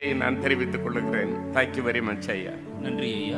நான் தெரிவித்துக் கொள்கிறேன். தேங்க்யூ வெரி மச் ஐயா. நன்றி ஐயா.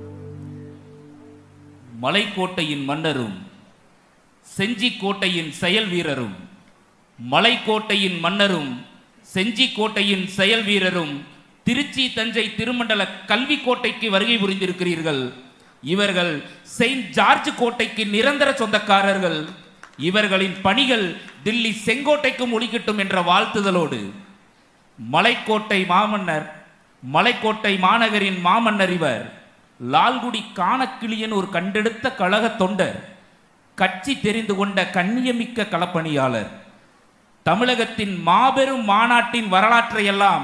மலைக்கோட்டையின் மன்னரும் செஞ்சி கோட்டையின் செயல் வீரரும், மலைக்கோட்டையின் மன்னரும் செஞ்சி கோட்டையின் செயல் வீரரும் திருச்சி தஞ்சை திருமண்டல கல்வி கோட்டைக்கு வருகை புரிந்திருக்கிறீர்கள். இவர்கள் செயின்ட் ஜார்ஜ் கோட்டைக்கு நிரந்தர சொந்தக்காரர்கள். இவர்களின் பணிகள் தில்லி செங்கோட்டைக்கும் ஒளிக்கட்டும் என்ற வாழ்த்துதலோடு மலைக்கோட்டை மாமன்னர், மலைக்கோட்டை மாநகரின் மாமன்னர் இவர் லால்குடி காணக்கிளியன் ஒரு கண்டெடுத்த கழக தொண்டர், கட்சி தெரிந்து கொண்ட கண்ணியமிக்க களப்பணியாளர். தமிழகத்தின் மாபெரும் மாநாட்டின் வரலாற்றையெல்லாம்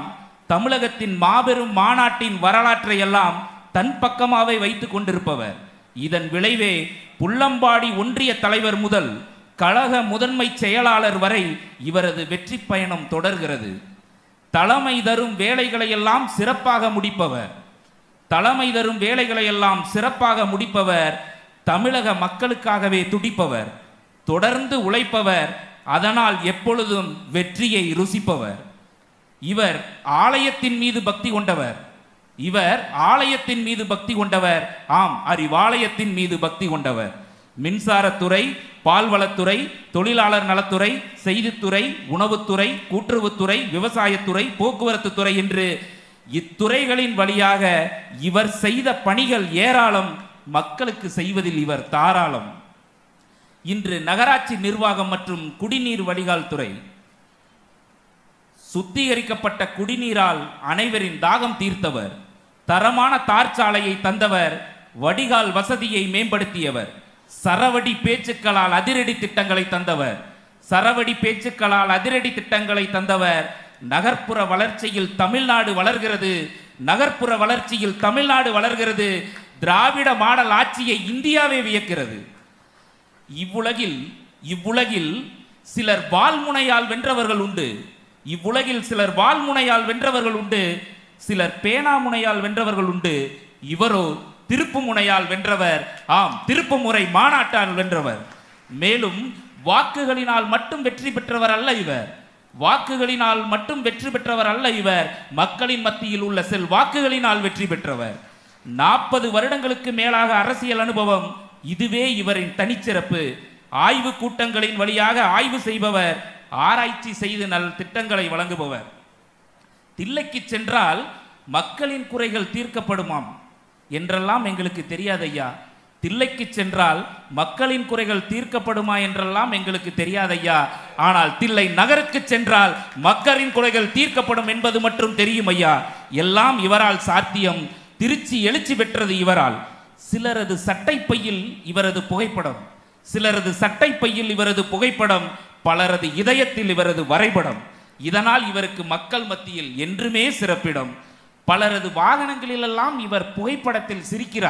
தன் பக்கமாவே வைத்துக் கொண்டிருப்பவர். இதன் விளைவே புள்ளம்பாடி ஒன்றிய தலைவர் முதல் கழக முதன்மை செயலாளர் வரை இவரது வெற்றி பயணம் தொடர்கிறது. தலைமை தரும் வேலைகளையெல்லாம் சிறப்பாக முடிப்பவர், தமிழக மக்களுக்காகவே துடிப்பவர், தொடர்ந்து உழைப்பவர், அதனால் எப்பொழுதும் வெற்றியை ருசிப்பவர். இவர் ஆலயத்தின் மீது பக்தி கொண்டவர், ஆம், அறிவாலயத்தின் மீது பக்தி கொண்டவர். மின்சாரத்துறை, பால்வளத்துறை, தொழிலாளர் நலத்துறை, செய்தித்துறை, உணவுத்துறை, கூட்டுறவுத்துறை, விவசாயத்துறை, போக்குவரத்து துறை என்று இத்துறைகளின் வழியாக இவர் செய்த பணிகள் ஏராளம். மக்களுக்கு செய்வதில் இவர் தாராளம். இன்று நகராட்சி நிர்வாகம் மற்றும் குடிநீர் வடிகால் துறை. சுத்திகரிக்கப்பட்ட குடிநீரால் அனைவரின் தாகம் தீர்த்தவர், தரமான தார்ச்சாலையை தந்தவர், வடிகால் வசதியை மேம்படுத்தியவர், சரவடி பேச்சுக்களால் அதிரடி திட்டங்களை தந்தவர். நகர்ப்புற வளர்ச்சியில் தமிழ்நாடு வளர்கிறது. திராவிட மாடல் ஆட்சியை இந்தியாவே வியக்கிறது. இவ்வுலகில் சிலர் வால்முனையால் வென்றவர்கள் உண்டு, சிலர் பேனாமுனையால் வென்றவர்கள் உண்டு. இவரோ திருப்பு முனையால் வென்றவர். ஆம், திருப்பு முறை மாநாட்டால் வென்றவர். மேலும் வாக்குகளினால் மட்டும் வெற்றி பெற்றவர் அல்ல இவர், மக்களின் மத்தியில் உள்ள வாக்குகளினால் வெற்றி பெற்றவர். 40 வருடங்களுக்கு மேலாக அரசியல் அனுபவம், இதுவே இவரின் தனிச்சிறப்பு. ஆய்வு கூட்டங்களின் வழியாக ஆய்வு செய்பவர், ஆராய்ச்சி செய்து நல் திட்டங்களை வழங்குபவர். தில்லைக்கு சென்றால் மக்களின் குறைகள் தீர்க்கப்படுமாம் என்றெல்லாம் எங்களுக்கு தெரியாதையா. தில்லைக்கு சென்றால் மக்களின் குறைகள் தீர்க்கப்படுமா என்றெல்லாம் எங்களுக்கு தெரியாதையா. ஆனால் தில்லை நகருக்கு சென்றால் மக்களின் குறைகள் தீர்க்கப்படும் என்பது மட்டும் தெரியும் ஐயா. எல்லாம் இவரால் சாத்தியம். திருச்சி எழுச்சி பெற்றது இவரால். சிலரது சட்டைப்பையில் இவரது புகைப்படம், பலரது இதயத்தில் இவரது வரைபடம். இதனால் இவருக்கு மக்கள் மத்தியில் என்றுமே சிறப்பிடம். பலரது வாகனங்களிலெல்லாம் இவர் புகைப்படத்தில்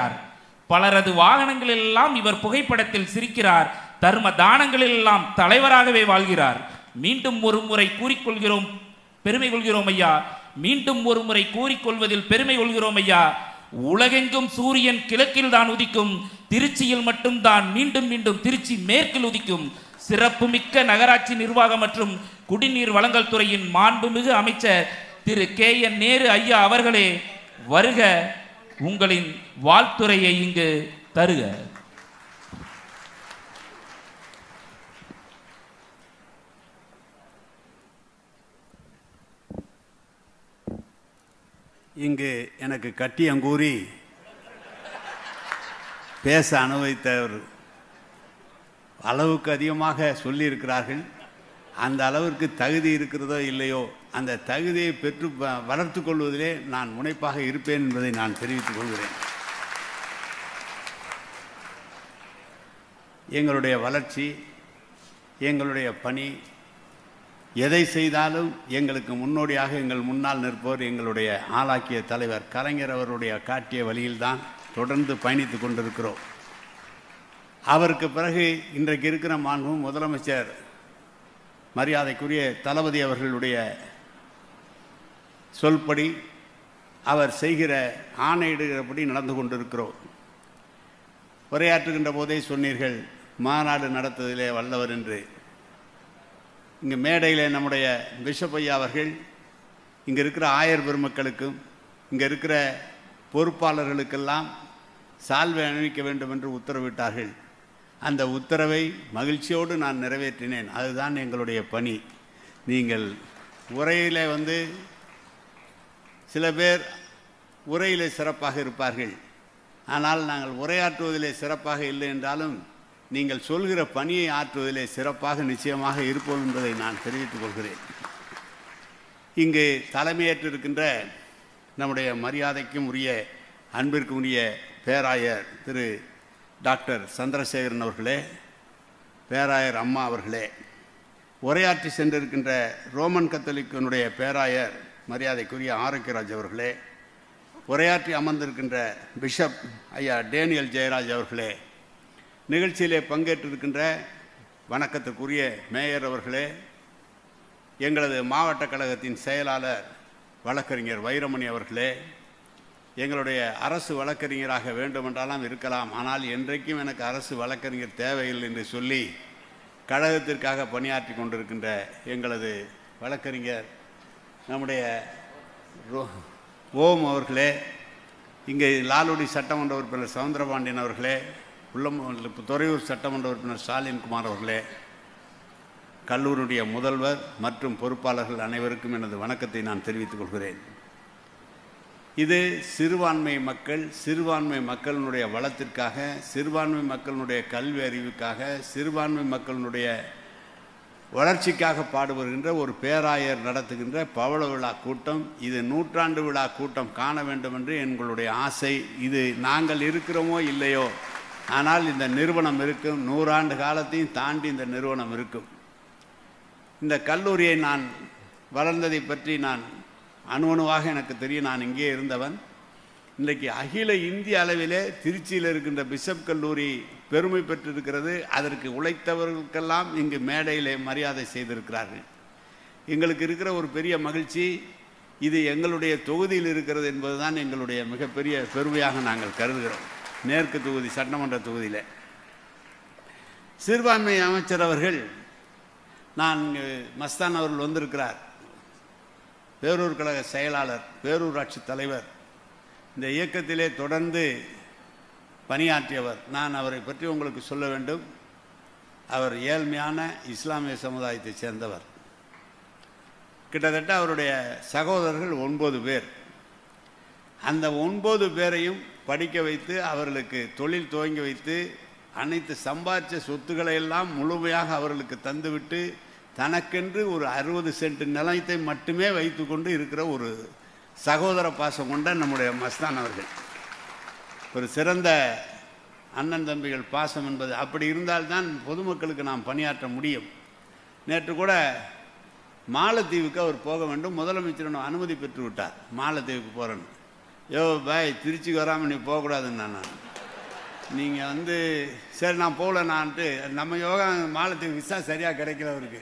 சிரிக்கிறார். தர்ம தானங்களிலெல்லாம் தலைவராகவே வாழ்கிறார். மீண்டும் ஒரு முறை பெருமை கொள்கிறோம் ஐயா. உலகெங்கும் சூரியன் கிழக்கில் தான் உதிக்கும், திருச்சியில் மட்டும்தான் மீண்டும் மீண்டும் திருச்சி மேற்கில் உதிக்கும். சிறப்புமிக்க நகராட்சி நிர்வாகம் மற்றும் குடிநீர் வழங்கல் துறையின் மாண்புமிகு அமைச்சர் திரு KN நேரு ஐயா அவர்களே, வருக, உங்களின் வாழ்த்துரையை இங்கு தருக. இங்கு எனக்கு கட்டியங்கூறி பேச அனுமதித்தவர் அளவுக்கு அதிகமாக சொல்லியிருக்கிறார்கள். அந்த அளவிற்கு தகுதி இருக்கிறதோ இல்லையோ, அந்த தகுதியை பெற்று வளர்த்து கொள்வதிலே நான் முனைப்பாக இருப்பேன் என்பதை நான் தெரிவித்துக் கொள்கிறேன். எங்களுடைய வளர்ச்சி, எங்களுடைய பணி, எதை செய்தாலும் எங்களுக்கு முன்னோடியாக எங்கள் முன்னால் நிற்பவர் எங்களுடைய ஆளாக்கிய தலைவர் கலைஞர் அவருடைய காட்டிய வழியில்தான் தொடர்ந்து பயணித்து கொண்டிருக்கிறோம். அவருக்கு பிறகு இன்றைக்கு இருக்கிற மாண்பு முதலமைச்சர் மரியாதைக்குரிய தளபதி அவர்களுடைய சொல்படி, அவர் செய்கிற ஆணையிடுகிறபடி நடந்து கொண்டிருக்கிறோம். உரையாற்றுகின்ற போதே சொன்னீர்கள் மாநாடு நடத்துவதிலே வல்லவர் என்று. இங்கு மேடையில் நம்முடைய பிஷப் ஐயா அவர்கள் இங்கே இருக்கிற ஆயர் பெருமக்களுக்கும் இங்கே இருக்கிற பொறுப்பாளர்களுக்கெல்லாம் சால்வை அணிவிக்க வேண்டும் என்று உத்தரவிட்டார்கள். அந்த உத்தரவை மகிழ்ச்சியோடு நான் நிறைவேற்றினேன். அதுதான் எங்களுடைய பணி. நீங்கள் உரையில் சில பேர் உரையிலே சிறப்பாக இருப்பார்கள், ஆனால் நாங்கள் உரையாற்றுவதிலே சிறப்பாக இல்லை என்றாலும் நீங்கள் சொல்கிற பணியை ஆற்றுவதிலே சிறப்பாக நிச்சயமாக இருப்போம் என்பதை நான் தெரிவித்துக் கொள்கிறேன். இங்கு தலைமையேற்றிருக்கின்ற நம்முடைய மரியாதைக்கும் உரிய அன்பிற்கும் உரிய பேராயர் திரு டாக்டர் சந்திரசேகரன் அவர்களே, பேராயர் அம்மா அவர்களே, உரையாற்றி சென்றிருக்கின்ற ரோமன் கத்தோலிக்கனுடைய பேராயர் மரியாதைக்குரிய ஆரோக்கியராஜ் அவர்களே, உரையாற்றி அமர்ந்திருக்கின்ற பிஷப் ஐயா டேனியல் ஜெயராஜ் அவர்களே, நிகழ்ச்சியிலே பங்கேற்றிருக்கின்ற வணக்கத்திற்குரிய மேயர் அவர்களே, எங்களது மாவட்ட கழகத்தின் செயலாளர் வழக்கறிஞர் வைரமணி அவர்களே, எங்களுடைய அரசு வழக்கறிஞராக வேண்டுமென்றாலும் இருக்கலாம், ஆனால் என்றைக்கும் எனக்கு அரசு வழக்கறிஞர் தேவையில்லை என்று சொல்லி கழகத்திற்காக பணியாற்றி கொண்டிருக்கின்ற எங்களது வழக்கறிஞர் நம்முடைய ஓம் அவர்களே, இங்கே லால்குடி சட்டமன்ற உறுப்பினர் சவுந்தரபாண்டியன் அவர்களே, துறையூர் சட்டமன்ற உறுப்பினர் ஸ்டாலின்குமார் அவர்களே, கல்லூரியுடைய முதல்வர் மற்றும் பொறுப்பாளர்கள் அனைவருக்கும் எனது வணக்கத்தை நான் தெரிவித்துக் கொள்கிறேன். இது சிறுபான்மை மக்களினுடைய வளத்திற்காக, சிறுபான்மை மக்களினுடைய கல்வி அறிவுக்காக, சிறுபான்மை மக்களினுடைய வளர்ச்சிக்காக பாடுபடுகின்ற ஒரு பேராயர் நடத்துகின்ற பவள விழா கூட்டம். இது 100ஆண்டு விழா கூட்டம் காண வேண்டும் என்று எங்களுடைய ஆசை. இது நாங்கள் இருக்கிறோமோ இல்லையோ, ஆனால் இந்த நிறுவனம் இருக்கும். 100 ஆண்டு காலத்தையும் தாண்டி இந்த நிறுவனம் இருக்கும். இந்த கல்லூரியை நான் வளர்ந்ததை பற்றி நான் அணுவாக எனக்கு தெரியும். நான் இங்கே இருந்தவன். இன்றைக்கு அகில இந்திய அளவிலே திருச்சியில் இருக்கின்ற பிஷப் கல்லூரி பெருமை பெற்றிருக்கிறது. அதற்கு உழைத்தவர்களுக்கெல்லாம் இங்கு மேடையிலே மரியாதை செய்திருக்கிறார்கள். எங்களுக்கு இருக்கிற ஒரு பெரிய மகிழ்ச்சி, இது எங்களுடைய தொகுதியில் இருக்கிறது என்பதுதான் எங்களுடைய மிகப்பெரிய பெருமையாக நாங்கள் கருதுகிறோம். மேற்கு தொகுதி சட்டமன்ற தொகுதியில் சிறுபான்மை அமைச்சர் அவர்கள், நான் மஸ்தான் அவர்கள் வந்திருக்கிறார், பேரூர் கழக செயலாளர், பேரூராட்சி தலைவர், இந்த இயக்கத்திலே தொடர்ந்து பணியாற்றியவர். நான் அவரை பற்றி உங்களுக்கு சொல்ல வேண்டும். அவர் ஏழ்மையான இஸ்லாமிய சமுதாயத்தைச் சேர்ந்தவர். கிட்டத்தட்ட அவருடைய சகோதரர்கள் 9 பேர். அந்த 9 பேரையும் படிக்க வைத்து, அவர்களுக்கு தொழில் துவங்கி வைத்து, அனைத்து சம்பாதிச்ச சொத்துக்களை எல்லாம் முழுமையாக அவர்களுக்கு தந்துவிட்டு, தனக்கென்று ஒரு 60 சென்ட் நிலத்தை மட்டுமே வைத்து கொண்டு இருக்கிற ஒரு சகோதர பாசம் கொண்ட நம்முடைய மஸ்தான் அவர்கள். ஒரு சிறந்த அண்ணன் தம்பிகள் பாசம் என்பது அப்படி இருந்தால்தான் பொதுமக்களுக்கு நாம் பணியாற்ற முடியும். நேற்று கூட மாலத்தீவுக்கு அவர் போக வேண்டும். முதலமைச்சர் அனுமதி பெற்று விட்டார் மாலத்தீவுக்கு போகிறேன்னு. யோ பாய், திருச்சிக்கு வராமல் நீ போகக்கூடாதுன்னு நான். நீங்கள் சரி நான் போகலன்னான்ட்டு நம்ம யோகா மாலத்தீவு விசா சரியாக கிடைக்கல அவருக்கு.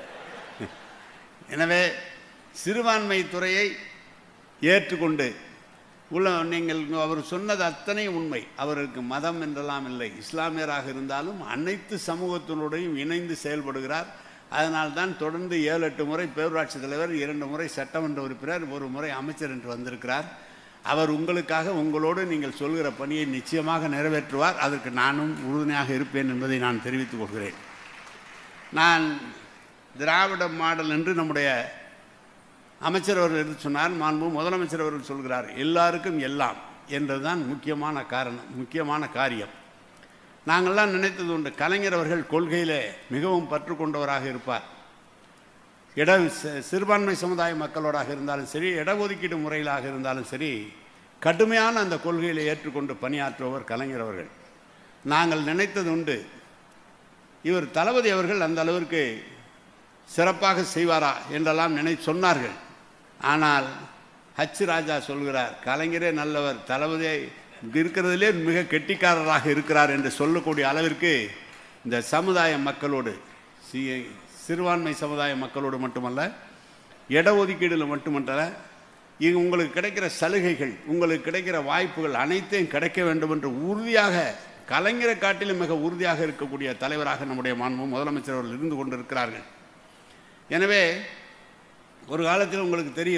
எனவே சிறுபான்மை துறையை ஏற்றுக்கொண்டு நீங்கள் அவர் சொன்னது அத்தனை உண்மை. அவருக்கு மதம் என்றெல்லாம் இல்லை. இஸ்லாமியராக இருந்தாலும் அனைத்து சமூகத்தினோடையும் இணைந்து செயல்படுகிறார். அதனால்தான் தொடர்ந்து 7-8 முறை பேரூராட்சி தலைவர், 2 முறை சட்டமன்ற உறுப்பினர், 1 முறை அமைச்சர் என்று வந்திருக்கிறார். அவர் உங்களுக்காக, உங்களோடு நீங்கள் சொல்கிற பணியை நிச்சயமாக நிறைவேற்றுவார். அதற்கு நானும் உறுதுணையாக இருப்பேன் என்பதை நான் தெரிவித்துக் கொள்கிறேன். நான் திராவிட மாடல் என்று நம்முடைய அமைச்சர் அவர்கள் எடுத்து சொன்னார். மாண்பு முதலமைச்சர் அவர்கள் சொல்கிறார், எல்லாருக்கும் எல்லாம் என்றுதான் முக்கியமான காரியம். நாங்கள்லாம் நினைத்தது உண்டு, கலைஞர் அவர்கள் கொள்கையிலே மிகவும் பற்று கொண்டவராக இருப்பார். சிறுபான்மை சமுதாய மக்களோடாக இருந்தாலும் சரி, இடஒதுக்கீடு முறையிலாக இருந்தாலும் சரி, கடுமையான அந்த கொள்கையில் ஏற்றுக்கொண்டு பணியாற்றுபவர் கலைஞர் அவர்கள். நாங்கள் நினைத்தது உண்டு, இவர் தளபதி அவர்கள் அந்த அளவிற்கு சிறப்பாக செய்வாரா என்றெல்லாம் சொன்னார்கள். ஆனால் ராஜா சொல்கிறார், கலைஞரே நல்லவர், தளபதியை இருக்கிறதிலே மிக கெட்டிக்காரராக இருக்கிறார் என்று சொல்லக்கூடிய அளவிற்கு இந்த சமுதாய மக்களோடு, சிறுபான்மை சமுதாய மக்களோடு மட்டுமல்ல, இடஒதுக்கீடில் மட்டுமல்ல, இங்கு உங்களுக்கு கிடைக்கிற சலுகைகள், உங்களுக்கு கிடைக்கிற வாய்ப்புகள் அனைத்தையும் கிடைக்க வேண்டும் என்று உறுதியாக, கலைஞரை காட்டிலும் மிக உறுதியாக இருக்கக்கூடிய தலைவராக நம்முடைய மாண்பு முதலமைச்சர் அவர்கள் இருந்து கொண்டிருக்கிறார்கள். எனவே ஒரு காலத்தில் உங்களுக்கு தெரியும்,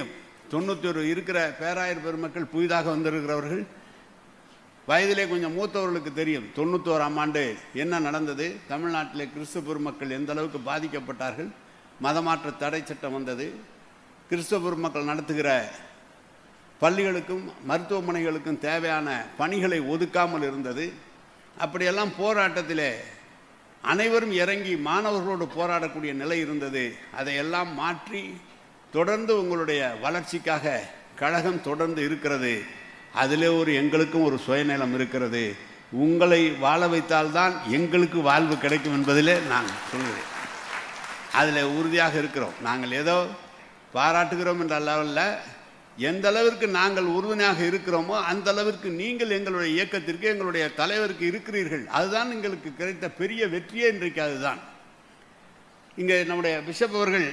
91 இருக்கிற பேராயர் பெருமக்கள் புதிதாக வந்திருக்கிறவர்கள் வயதிலே கொஞ்சம் மூத்தவர்களுக்கு தெரியும் 91ஆம் ஆண்டு என்ன நடந்தது, தமிழ்நாட்டிலே கிறிஸ்தவ பெருமக்கள் எந்த அளவுக்கு பாதிக்கப்பட்டார்கள், மதமாற்ற தடை சட்டம் வந்தது, கிறிஸ்தவ பெருமக்கள் நடத்துகிற பள்ளிகளுக்கும் மருத்துவமனைகளுக்கும் தேவையான பணிகளை ஒதுக்காமல் இருந்தது. அப்படியெல்லாம் போராட்டத்திலே அனைவரும் இறங்கி மாணவர்களோடு போராடக்கூடிய நிலை இருந்தது. அதையெல்லாம் மாற்றி தொடர்ந்து உங்களுடைய வளர்ச்சிக்காக கழகம் தொடர்ந்து இருக்கிறது. அதிலே எங்களுக்கும் ஒரு சுயநலம் இருக்கிறது. உங்களை வாழ வைத்தால்தான் எங்களுக்கு வாழ்வு கிடைக்கும் என்பதிலே நான் சொல்கிறேன். அதில் உறுதியாக இருக்கிறோம். நாங்கள் ஏதோ பாராட்டுகிறோம் என்ற அளவில் எந்த அளவிற்கு நாங்கள் உறுதுணையாக இருக்கிறோமோ அந்த அளவிற்கு நீங்கள் எங்களுடைய இயக்கத்திற்கு எங்களுடைய தலைவருக்கு இருக்கிறீர்கள். அதுதான் எங்களுக்கு கிடைத்த பெரிய வெற்றியே இன்றைக்கு. அதுதான் இங்கே நம்முடைய பிஷப் அவர்கள்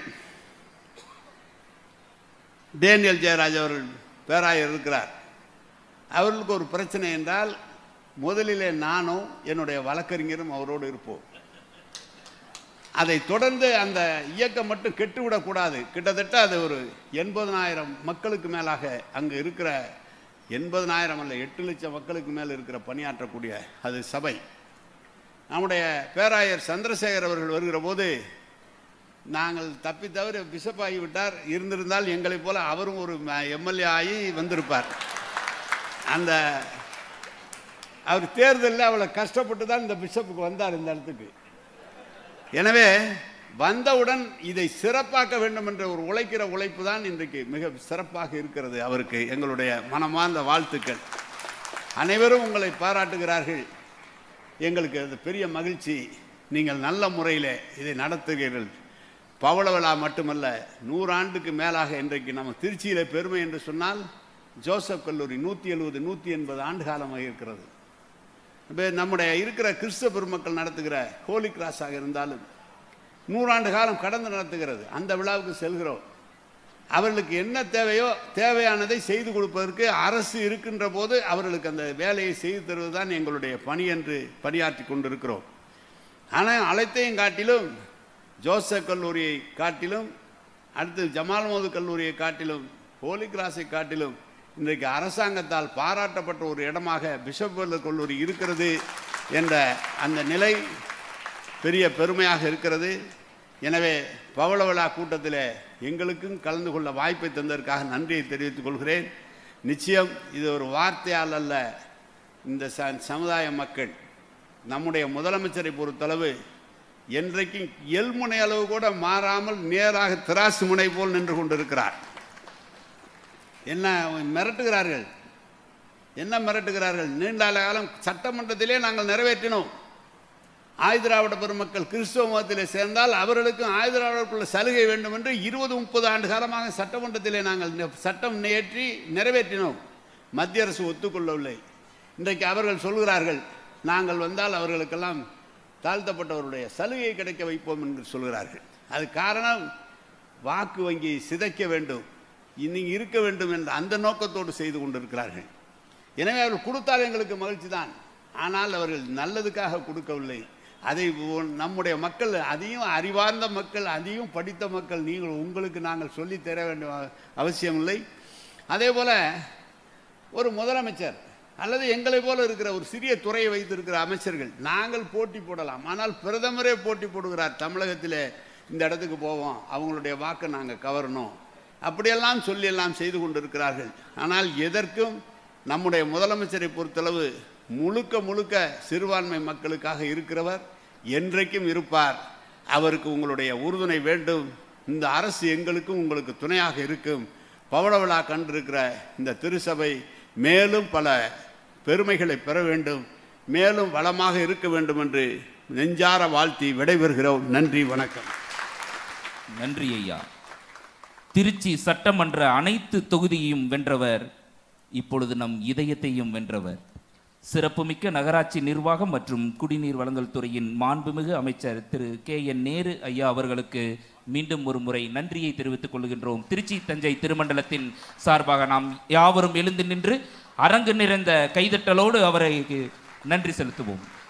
டேனியல் ஜெயராஜ் அவர்கள் பேராயர் இருக்கிறார். அவர்களுக்கு ஒரு பிரச்சனை என்றால் முதலிலே நானும் என்னுடைய வழக்கறிஞரும் அவரோடு இருப்போம். அதை தொடர்ந்து அந்த இயக்கம் மட்டும் கெட்டுவிடக்கூடாது. கிட்டத்தட்ட அது ஒரு 80,000 மக்களுக்கு மேலாக அங்கு இருக்கிற 80,000 அல்ல 8 லட்சம் மக்களுக்கு மேல் இருக்கிற பணியாற்றக்கூடிய அது சபை. நம்முடைய பேராயர் சந்திரசேகர் அவர்கள் வருகிற போது நாங்கள் தப்பி தவிர பிஷப் ஆகிவிட்டார். இருந்திருந்தால் எங்களைப் போல அவரும் ஒரு எம்எல்ஏ ஆகி வந்திருப்பார். அந்த அவர் தேர்தலில் அவ்வளோ கஷ்டப்பட்டு தான் இந்த பிஷப்புக்கு வந்தார் இந்த இடத்துக்கு. எனவே வந்தவுடன் இதை சிறப்பாக்க வேண்டும் என்ற ஒரு உழைக்கிற உழைப்பு தான் இன்றைக்கு மிக சிறப்பாக இருக்கிறது. அவருக்கு எங்களுடைய மனமார்ந்த வாழ்த்துக்கள். அனைவரும் உங்களை பாராட்டுகிறார்கள். எங்களுக்கு அது பெரிய மகிழ்ச்சி. நீங்கள் நல்ல முறையில் இதை நடத்துகிறீர்கள். பவள விழா மட்டுமல்ல, 100 ஆண்டுக்கு மேலாக இன்றைக்கு நம்ம திருச்சியில் பெருமை என்று சொன்னால் ஜோசப் கல்லூரி 170 180 ஆண்டு காலமாக இருக்கிறது. இப்போ நம்முடைய இருக்கிற கிறிஸ்தவ பெருமக்கள் நடத்துகிற ஹோலி கிராஸாக இருந்தாலும் 100 ஆண்டு காலம் கடந்து நடத்துகிறது. அந்த விழாவுக்கு செல்கிறோம். அவர்களுக்கு என்ன தேவையோ தேவையானதை செய்து கொடுப்பதற்கு அரசு இருக்கின்ற போது அவர்களுக்கு அந்த வேலையை செய்து தருவது தான் எங்களுடைய பணி என்று பணியாற்றி கொண்டிருக்கிறோம். ஆனால் அனைத்தையும் காட்டிலும் ஜோசப் கல்லூரியை காட்டிலும், அடுத்து ஜமால் மோது கல்லூரியை காட்டிலும், ஹோலி கிராஸை காட்டிலும் இன்றைக்கு அரசாங்கத்தால் பாராட்டப்பட்ட ஒரு இடமாக பிஷப் கல்லூரி இருக்கிறது என்ற அந்த நிலை பெரிய பெருமையாக இருக்கிறது. எனவே பவள விழா கூட்டத்தில் எங்களுக்கும் கலந்து கொள்ள வாய்ப்பை தந்ததற்காக நன்றியை தெரிவித்துக் கொள்கிறேன். நிச்சயம் இது ஒரு வார்த்தையால் அல்ல. இந்த சமுதாய மக்கள் நம்முடைய முதலமைச்சரை பொறுத்தளவு என்றைக்கும் எல்முனை அளவு கூட மாறாமல் நேராக திராசு முனை போல் நின்று கொண்டிருக்கிறார். என்ன மிரட்டுகிறார்கள், என்ன மிரட்டுகிறார்கள்? நீண்ட காலம் சட்டமன்றத்திலே நாங்கள் நிறைவேற்றினோம். ஆயுதிராவிட பெருமக்கள் கிறிஸ்தவ மதத்திலே சேர்ந்தால் அவர்களுக்கும் ஆயுதிராவிடருக்குள்ள சலுகை வேண்டும் என்று 20-30 ஆண்டு காலமாக சட்டமன்றத்திலே நாங்கள் சட்டம் இயற்றி நிறைவேற்றினோம். மத்திய அரசு ஒத்துக்கொள்ளவில்லை. இன்றைக்கு அவர்கள் சொல்கிறார்கள், நாங்கள் வந்தால் அவர்களுக்கெல்லாம் தாழ்த்தப்பட்டவருடைய சலுகை கிடைக்க வைப்போம் என்று சொல்கிறார்கள். அது காரணம் வாக்கு வங்கி சிதைக்க வேண்டும், இன்னைக்கு இருக்க வேண்டும் என்ற அந்த நோக்கத்தோடு செய்து கொண்டிருக்கிறார்கள். எனவே அவர்கள் கொடுத்தால் எங்களுக்கு மகிழ்ச்சி தான். ஆனால் அவர்கள் நல்லதுக்காக கொடுக்கவில்லை. அதை நம்முடைய மக்கள், அதையும் அறிவார்ந்த மக்கள், அதையும் படித்த மக்கள், உங்களுக்கு நாங்கள் சொல்லித்தர வேண்டிய அவசியமில்லை. அதே போல் ஒரு முதலமைச்சர் அல்லது எங்களை போல இருக்கிற ஒரு சிறிய துறையை வைத்திருக்கிற அமைச்சர்கள் நாங்கள் போட்டி போடலாம். ஆனால் பிரதமரே போட்டி போடுகிறார். தமிழகத்திலே இந்த இடத்துக்கு போவோம், அவங்களுடைய வாக்கை நாங்கள் கவரணும், அப்படியெல்லாம் சொல்லியெல்லாம் செய்து கொண்டிருக்கிறார்கள். ஆனால் எதற்கும் நம்முடைய முதலமைச்சரை பொறுத்தளவு முழுக்க முழுக்க சிறுபான்மை மக்களுக்காக இருக்கிறவர், என்றைக்கும் இருப்பார். அவருக்கு உங்களுடைய உறுதுணை வேண்டும். இந்த அரசு எங்களுக்கும் உங்களுக்கு துணையாக இருக்கும். பவள விழா கண்டிருக்கிற இந்த திருச்சபை மேலும் பல பெருமைகளை பெற வேண்டும், மேலும் வளமாக இருக்க வேண்டும் என்று நெஞ்சார வாழ்த்தி விடைபெறுகிறோம். நன்றி, வணக்கம். நன்றி ஐயா. திருச்சி சட்டமன்ற அனைத்து தொகுதியையும் வென்றவர், இப்பொழுது நம் இதயத்தையும் வென்றவர். சிறப்புமிக்க நகராட்சி நிர்வாகம் மற்றும் குடிநீர் வழங்கல் துறையின் மாண்புமிகு அமைச்சர் திரு KN நேரு ஐயா அவர்களுக்கு மீண்டும் ஒரு முறை நன்றியை தெரிவித்துக் கொள்கின்றோம். திருச்சி தஞ்சை திருமண்டலத்தின் சார்பாக நாம் யாவரும் எழுந்து நின்று அரங்கு நிறைந்த கைதட்டலோடு அவரை நன்றி செலுத்துவோம்.